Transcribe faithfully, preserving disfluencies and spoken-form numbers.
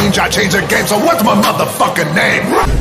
change, I change the game, so what's my motherfucking name?